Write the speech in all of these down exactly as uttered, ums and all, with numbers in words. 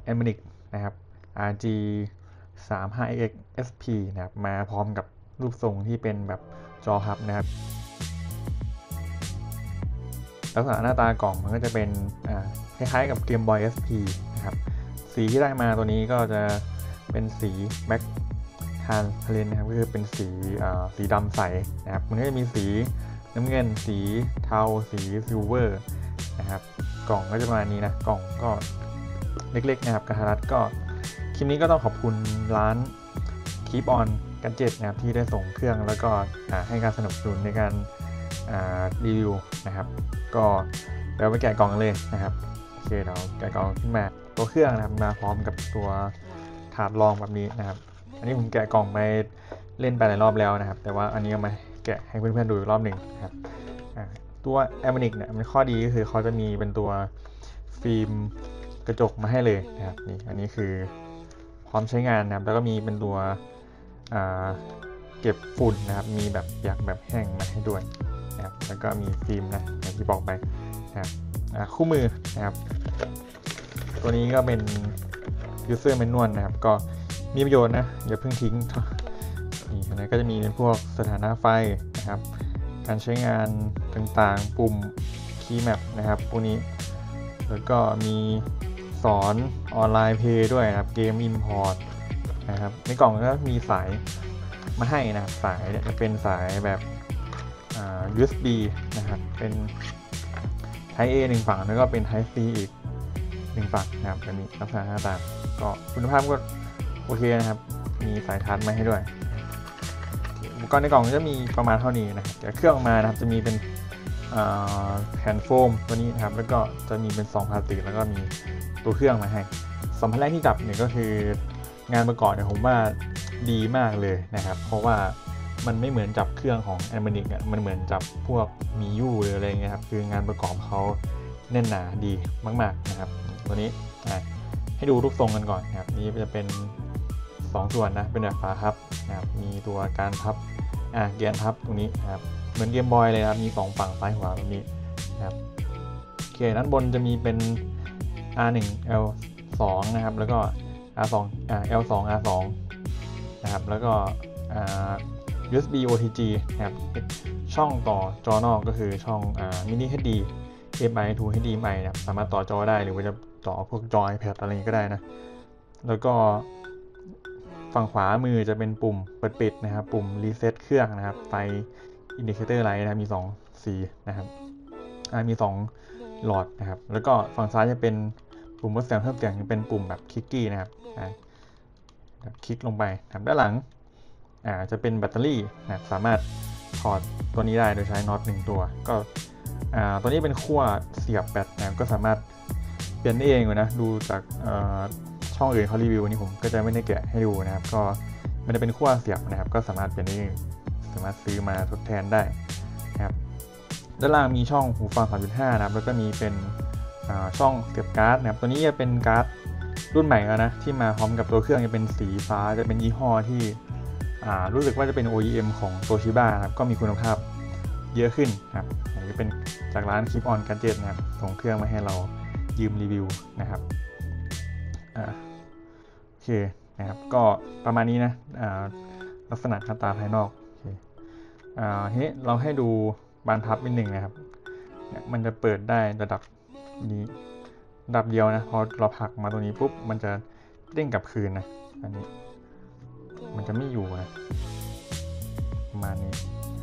a m a n i c นะครับ อาร์ จี สามสิบห้า เอ็กซ์ เอส พี นะครับมาพร้อมกับรูปทรงที่เป็นแบบจอพับนะครับลักษณะหน้าตากล่องมันก็จะเป็นคล้ายๆกับ Game Boy เอส พี นะครับสีที่ได้มาตัวนี้ก็จะเป็นสีแบ็คทานทะเลนนะครับก็คือเป็นสีสีดำใสนะครับมันก็จะมีสีน้ำเงินสีเทาสีซิลเวอร์นะครับกล่องก็จะประมาณนี้นะกล่องก็เล็กๆนะครับกระทัดรัดก็คลิปนี้ก็ต้องขอบคุณร้าน Keep On Gadget นะครับที่ได้ส่งเครื่องแล้วก็ให้การสนับสนุนในการรีวิวนะครับก็เดี๋ยวไปแกะกล่องเลยนะครับโอเคเดี๋ยวแกะกล่องขึ้นมาตัวเครื่องนะครับมาพร้อมกับตัวถาดรองแบบนี้นะครับอันนี้ผมแกะกล่องไปเล่นไปหลายรอบแล้วนะครับแต่ว่าอันนี้เอามาแกะให้เพื่อนๆดูอีกรอบหนึ่งนะครับตัว a m a n i c เนี่ยมันข้อดีก็คือเขาจะมีเป็นตัวฟิล์มกระจกมาให้เลยนะครับนี่อันนี้คือพร้อมใช้งานนะครับแล้วก็มีเป็นตัวเก็บฝุ่นนะครับมีแบบเปียกแบบแห้งมาให้ด้วยนะครับแล้วก็มีฟิล์มนะอย่างที่บอกไปนะครับคู่มือนะครับตัวนี้ก็เป็น user manual นะครับก็มีประโยชน์นะอย่าเพิ่งทิ้งนี่อันนี้ก็จะมีเป็นพวกสถานะไฟนะครับการใช้งานต่างๆปุ่ม key map นะครับพวกนี้แล้วก็มีสอนออนไลน์เพย์ด้วยนะครับเกม import นะครับในกล่องก็มีสายมาให้นะครับสายจะเป็นสายแบบ ยู เอส บี นะครับเป็น Type A หนึ่งฝั่งแล้วก็เป็น Type C อีกหนึ่งฝั่งนะครับจะมีลักษณะหน้าตาก็คุณภาพก็โอเคนะครับมีสายชาร์จมาให้ด้วยอุปกรณ์ในกล่องจะมีประมาณเท่านี้นะครับแต่เครื่องมานะครับจะมีเป็นแผ่นโฟมตัวนี้นะครับแล้วก็จะมีเป็นซองพลาสติกแล้วก็มีตัวเครื่องมาให้สัมผัสแรกที่จับเนี่ยก็คืองานประกอบเนี่ยผมว่าดีมากเลยนะครับเพราะว่ามันไม่เหมือนจับเครื่องของ a m a n i c อ่ะมันเหมือนจับพวกมียูหรืออะไรเงี้ยครับคืองานประกอบเขาแน่นหนาดีมากๆนะครับตัวนี้ให้ดูรูปทรงกันก่อนนะครับนี้จะเป็นสองส่วนนะเป็นแบบฝาพับนะครับมีตัวการพับอ่าเกียร์พับตรงนี้นะครับเหมือนเกมบอยเลยครับมีสองฝั่งซ้ายขวาแบบนี้นะครับโอเคด้านบนจะมีเป็น อาร์ หนึ่ง แอล สอง นะครับแล้วก็ อาร์ สอง อ่า แอล สอง อาร์ สอง นะครับแล้วก็อ่า ยู เอส บี โอ ที จี นะครับช่องต่อจอนอกก็คือช่องอ่า Mini เอช ดี เอ็ม ไอ ทู เอช ดี เอ็ม ไอ นะครับสามารถต่อจอได้หรือว่าจะต่อพวกจอ iPad อะไรก็ได้นะแล้วก็ฝั่งขวามือจะเป็นปุ่มเปิดปิดนะครับปุ่มรีเซ็ตเครื่องนะครับไฟอินดิเคเตอร์ไลท์นะครับมีสองสีนะครับมีสองหลอดนะครับแล้วก็ฝั่งซ้ายจะเป็นปุ่มลดเสียงเพิ่มเสียงเป็นปุ่มแบบคลิกกี้นะครับคลิกลงไปนะครับด้านหลังอ่าจะเป็นแบตเตอรี่นะสามารถถอดตัวนี้ได้โดยใช้น็อตหนึ่งตัวก็อ่าตัวนี้เป็นขั้วเสียบแบตนะก็สามารถเปลี่ยนได้เองเลยนะดูจากช่องอื่นเขารีวิวนี้ผมก็จะไม่ได้แกะให้ดูนะครับก็มันจะเป็นขั้วเสียบนะครับก็สามารถเปลี่ยนได้เองสามารถซื้อมาทดแทนได้นะครับด้านล่างมีช่องหูฟัง สามจุดห้า นะครับแล้วก็มีเป็นช่องเสียบการ์ดนะครับตัวนี้จะเป็นการ์ดรุ่นใหม่แล้วนะที่มาพร้อมกับตัวเครื่องจะเป็นสีฟ้าจะเป็นยี่ห้อที่รู้สึกว่าจะเป็น โอ อี เอ็ม ของ Toshiba นะครับก็มีคุณภาพเยอะขึ้นนะครับอันนี้เป็นจากร้าน Keep On Gadget นะครับส่งเครื่องมาให้เรายืมรีวิวนะครับโอเคนะครับก็ประมาณนี้นะลักษณะหน้าตาภายนอกโอเคเฮ้เราให้ดูบานพับนิดหนึ่งนะครับมันจะเปิดได้ระดับนี้ระดับเดียวนะพอเราผลักมาตรงนี้ปุ๊บมันจะเด้งกลับคืนนะอันนี้มันจะไม่อยู่นะประมาณนี้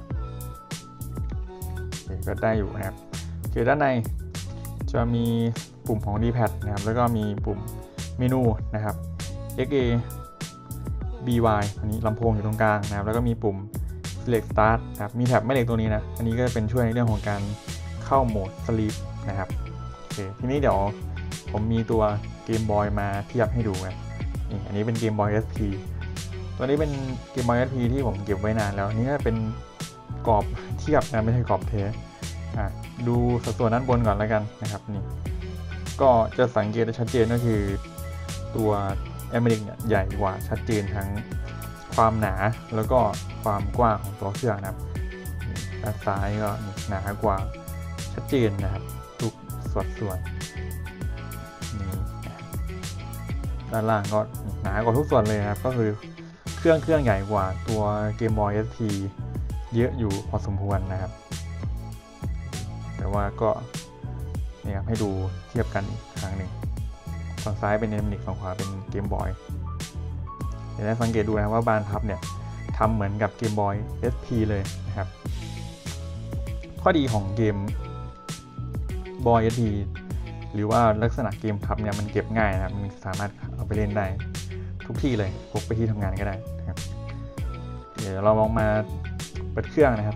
ก็ได้อยู่นะครับโอเคด้านในจะมีปุ่มของ ดี แพด นะครับแล้วก็มีปุ่มเมนูนะครับ เอ็กซ์ เอ บี วาย อันนี้ลำโพงอยู่ตรงกลางนะครับแล้วก็มีปุ่ม Select Start นะครับมีแท็บแม่เหล็กตัวนี้นะอันนี้ก็จะเป็นช่วยในเรื่องของการเข้าโหมด Sleep นะครับโอเคทีนี้เดี๋ยวผมมีตัวเกมบอยมาเทียบให้ดูนะนี่อันนี้เป็นเกมบอย เอส พี ตัวนี้เป็นเกมบอย เอส พี ที่ผมเก็บไว้นานแล้วนี่เป็นกรอบเทียบนะไม่ใช่กรอบเทสอ่ะดูสัดส่วนด้านบนก่อนแล้วกันนะครับนี่ก็จะสังเกตได้ชัดเจนก็คือตัว a m a n i c เนี่ยใหญ่กว่าชัดเจนทั้งความหนาแล้วก็ความกว้างของตัวเครื่องนะครับด้านซ้ายก็หนากว่าชัดเจนนะครับทุกสัดส่วนนี้ด้านล่างก็หนากว่าทุกส่วนเลยครับก็คือเครื่องเครื่องใหญ่กว่าตัว Game Boy เอส พี เยอะอยู่พอสมควรนะครับแต่ว่าก็นี่ครับให้ดูเทียบกันอีกครั้งหนึ่งฝั่งซ้ายเป็น Nemonic ฝั่งขวาเป็น Game Boy เดี๋ยวได้สังเกตดูนะครับว่าบานพับเนี่ยทำเหมือนกับ Game Boy เอส พี เลยนะครับข้อดีของเกม Boy เอส พี หรือว่าลักษณะเกมพับเนี่ยมันเก็บง่ายนะครับมันสามารถเอาไปเล่นได้ทุกที่เลยพกไปที่ทำงานก็ได้นะครับเดี๋ยวเราลองมาเปิดเครื่องนะครับ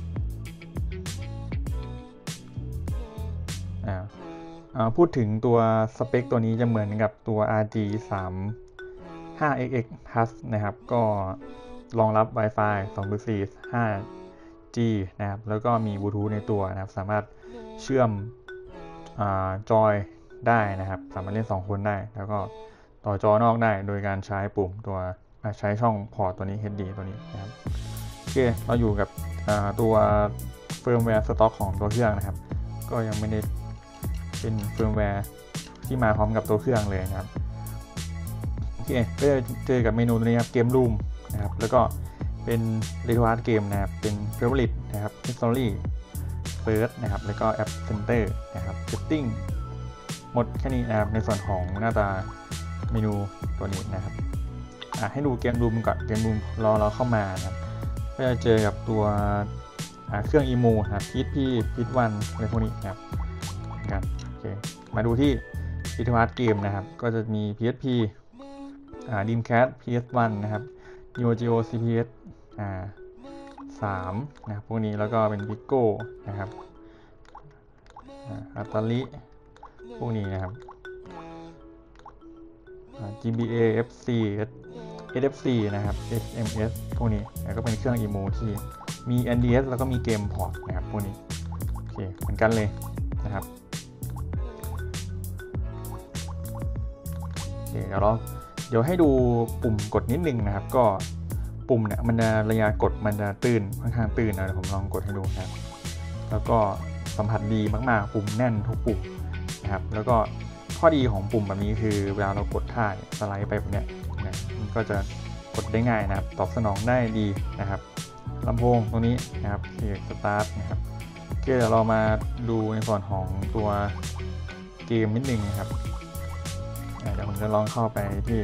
อ่าพูดถึงตัวสเปคตัวนี้จะเหมือนกับตัว อาร์ จี สามสิบห้า เอ็กซ์ เอ็กซ์ Plus นะครับก็รองรับ Wi-Fi สองจุดสี่ ห้า จี นะครับแล้วก็มีบลูทูธในตัวนะครับสามารถเชื่อมจอยได้นะครับสามารถเล่นสองคนได้แล้วก็ต่อจอนอกได้โดยการใช้ปุ่มตัวใช้ช่องพอร์ตตัวนี้ เอช ดี ตัวนี้นะครับโอเคเราอยู่กับตัวเฟิร์มแวร์สต็อกของตัวเครื่องนะครับก็ยังไม่ได้เป็นเฟิร์มแวร์ที่มาพร้อมกับตัวเครื่องเลยนะครับโอเคก็จะเจอกับเมนูตัวนี้ครับเกมรูมนะครับแล้วก็เป็นเรทวาร์ดเกมนะครับเป็นเฟเวอริตนะครับ History First นะครับแล้วก็ App Center นะครับ Setting หมดแค่นี้นะครับในส่วนของหน้าตาเมนูตัวนี้นะครับให้ดูเกมรูมก่อนเกมรูมรอเราเข้ามานะครับก็จะเจอกับตัวเครื่องอีโมนะครับพีทพีพีทวันอะไรพวกนี้นะครับกันโอเคมาดูที่พิทวัตเกมนะครับก็จะมี พี เอส พี อ่า Dreamcast พี เอส วัน นะครับ Neo Geo ซี พี เอส อ่าสามนะครับพวกนี้แล้วก็เป็น Pico นะครับอัตตาลิพวกนี้นะครับ จี บี เอ เอฟ ซี เอส เอฟ ซี นะครับ เอส เอ็ม เอส พวกนี้แล้วก็เป็นเครื่องอีโมที่มี เอ็น ดี เอส แล้วก็มีเกมพอร์ตนะครับพวกนี้โอเคเหมือนกันเลยนะครับโอเคเดี๋ยวเราเดี๋ยวให้ดูปุ่มกดนิดนึงนะครับก็ปุ่มเนี่ยมันจะระยะกดมันจะตื้นค่อนข้างตื้นนะเดี๋ยวผมลองกดให้ดูนะครับแล้วก็สัมผัสดีมากๆปุ่มแน่นทุกปุ่มนะครับแล้วก็ข้อดีของปุ่มแบบนี้คือเวลาเรากดท่าสไลด์ไปแบบเนี้ยมันก็จะกดได้ง่ายนะครับตอบสนองได้ดีนะครับลำโพงตรงนี้นะครับเสียงสตาร์ทนะครับเดี๋ยวเรามาดูในส่วนของตัวเกมนิดนึงนะครับเดี๋ยวผมจะลองเข้าไปที่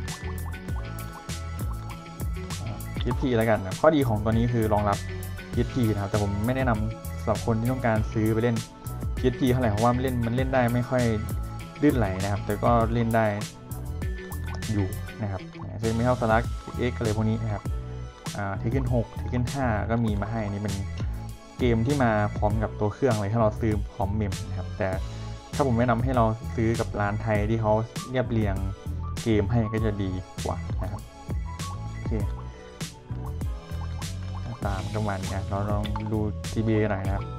พี เอส พี แล้วกันนะข้อดีของตัวนี้คือรองรับ พี เอส พี นะครับแต่ผมไม่แนะนำสำหรับคนที่ต้องการซื้อไปเล่น พี เอส พี เท่าไหร่เพราะว่ามันเล่นมันเล่นได้ไม่ค่อยลื่นไหลนะครับแต่ก็เล่นได้อยู่นะครับเช่นไม่เท่าสลัก เอ็กซ์ อะไรพวกนี้นะครับอ่า Tekken หก Tekken ห้าก็มีมาให้นี่เป็นเกมที่มาพร้อมกับตัวเครื่องเลยถ้าเราซื้อพร้อมเมมนะครับแต่ถ้าผมแนะนำให้เราซื้อกับร้านไทยที่เขาเรียบเรียงเกมให้ก็จะดีกว่านะครับโอเคตามประมาณนี้เราลองดู จี บี เอ หน่อยนะครับ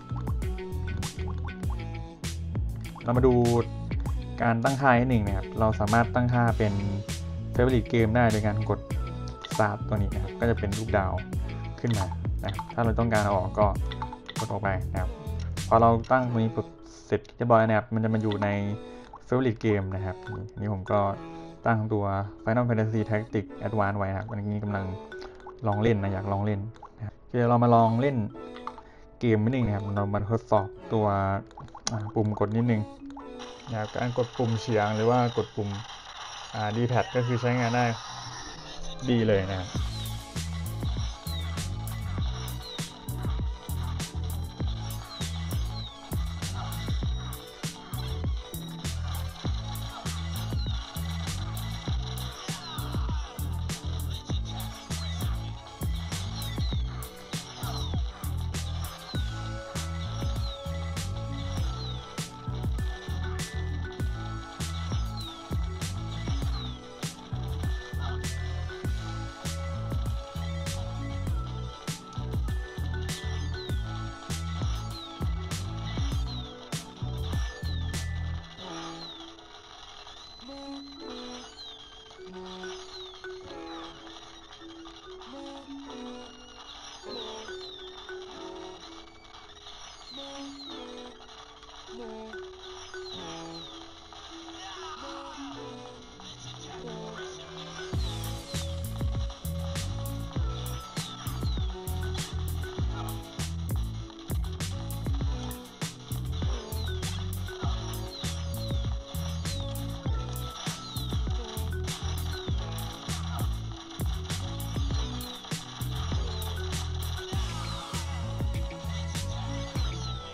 เรามาดูการตั้งค่าให้หนึ่งนะครับเราสามารถตั้งค่าเป็น Favorite Game ได้โดยการกด Start ตัวนี้นะครับก็จะเป็นรูปดาวขึ้นมานะถ้าเราต้องการเอาออกก็กดออกไปนะครับพอเราตั้งตัวนี้ปุ๊บเสร็จเรียบร้อยนะครับมันจะมาอยู่ใน Favorite Game นะครับนี่ผมก็ตั้งตัว Final Fantasy Tactics Advance ไว้นะครับวันนี้กำลังลองเล่นนะอยากลองเล่นนะครับเดี๋ยวเรามาลองเล่นเกมนิดนึงนะครับเรามาทดสอบตัวปุ่มกดนิดนึงนะครับการกดปุ่มเฉียงหรือว่ากดปุ่มอ่า ดี แพด ก็คือใช้งานได้ดีเลยนะครับ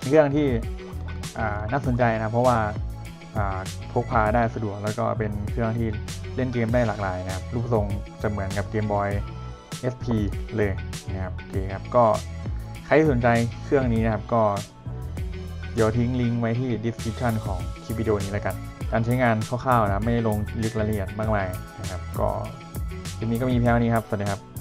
เครื่องที่น่าสนใจนะเพราะว่าพกพาได้สะดวกแล้วก็เป็นเครื่องที่เล่นเกมได้หลากหลายนะครับรูปทรงจะเหมือนกับเกมบอย เอส พี เลยนะครับโอเคครับก็ใครที่สนใจเครื่องนี้นะครับก็เดี๋ยวทิ้งลิงก์ไว้ที่ description ของคลิปวิดีโอนี้แล้วกันการใช้งานคร่าวๆนะไม่ได้ลงลึกรายละเอียดมากมายนะครับก็คลิปนี้ก็มีเพียงเท่านี้ครับสวัสดีครับ